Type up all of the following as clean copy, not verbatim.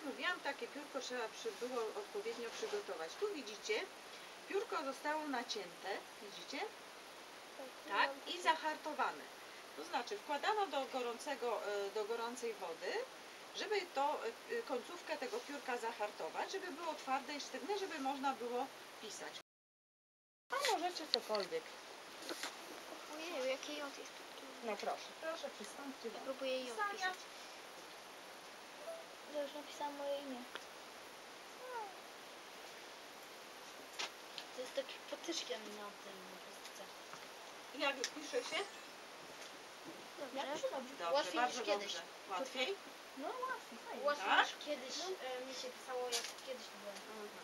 mówiłam, takie piórko trzeba było odpowiednio przygotować. Tu widzicie, piórko zostało nacięte, widzicie? Tak, i zahartowane. To znaczy wkładano do gorącej wody, żeby końcówkę tego piórka zahartować, żeby było twarde i sztywne, żeby można było pisać. A możecie cokolwiek. Ojej, jaki jod jest. No proszę, przystąpcie do Próbuję ją pisania. pisać. Ja już napisałam moje imię. To jest taki potyczkiem na tym pustce. Jak pisze się? Dobrze. Dobrze, Łatwiej bardzo niż kiedyś. dobrze. Łatwiej? No łatwiej, fajnie. Łatwiej Tak? niż kiedyś mi się pisało, jak kiedyś byłem.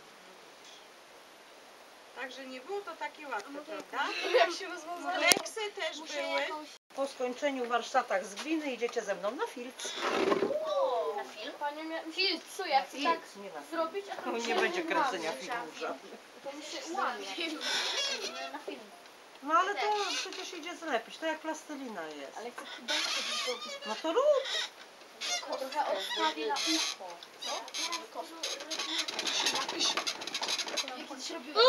Także nie było to takie łatwe, prawda? Jak się rozwiązała? Leksy też były. Po skończeniu warsztatach z gliny idziecie ze mną na filc. Na film? Panie film, co ja chcę tak Nie na zrobić, a to mi nie się będzie kręcenia łamie. filmów żadnych. To mi się łamie. Na film. No ale to przecież idzie zlepić, to jak plastelina jest. Ale chcę chyba kiedyś zrobić. No to rób! Trochę odstawię na ucho. Co? Ja kiedyś robiłam.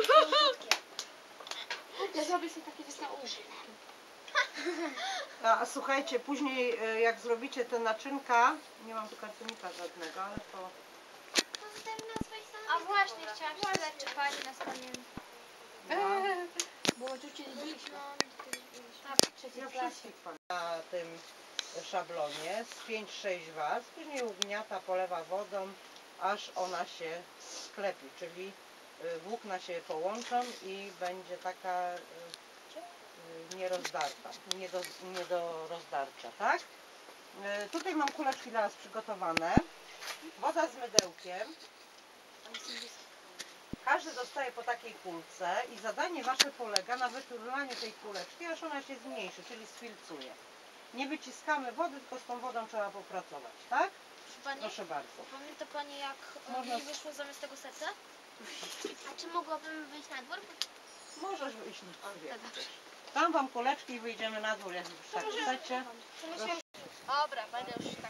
Ja zrobię sobie takie coś na ucho. A słuchajcie, później jak zrobicie te naczynka, nie mam tu kartonika żadnego, ale to... A właśnie, chciałam się zapytać, czy pani nas pamięta. Bo uczyliśmy. Tak, w trzeciej Ja klasie. wszystkich na tym szablonie z 5-6 warstw, później ugniata, polewa wodą, aż ona się sklepi, czyli włókna się połączą i będzie taka nierozdarta, nie do rozdarcia, tak? Tutaj mam kuleczki dla Was przygotowane, woda z mydełkiem. Każdy dostaje po takiej kulce i zadanie Wasze polega na wyturlaniu tej kuleczki, aż ona się zmniejszy, czyli sfilcuje. Nie wyciskamy wody, tylko z tą wodą trzeba popracować, tak? Pani, Proszę bardzo. pamięta pani, jak Można- mi wyszło zamiast tego serca? A czy mogłabym wyjść na dwór? Możesz wyjść sobie. Dam Wam kuleczki i wyjdziemy na dół, jak już tak chcecie. Dobra, będę już tak.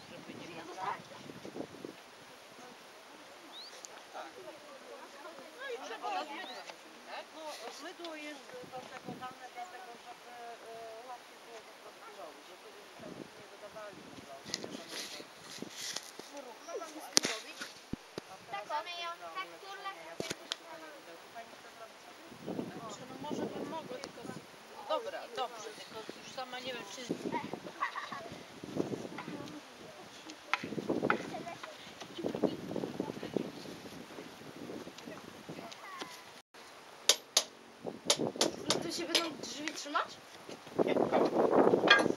No, mydło jest do tego dane dlatego, żeby łatwiej było po prostu robić. Bo kiedyś tam nie dodawali Tak, mamy ją tak turlać. No może bym mogła, tylko... Dobra, dobrze, tylko już sama nie wiem, czy... Tu się będą drzwi trzymać? Nie,